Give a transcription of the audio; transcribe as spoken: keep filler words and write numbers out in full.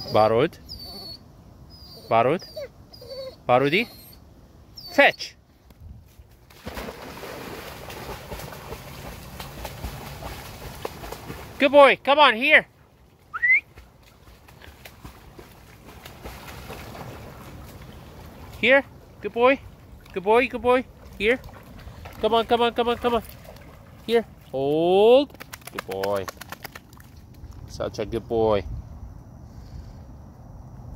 Barud. Barud. Barudi. Fetch. Good boy. Come on, here. Here. Good boy. Good boy. Good boy. Here. Come on, come on, come on, come on. Here. Hold. Good boy. Such a good boy.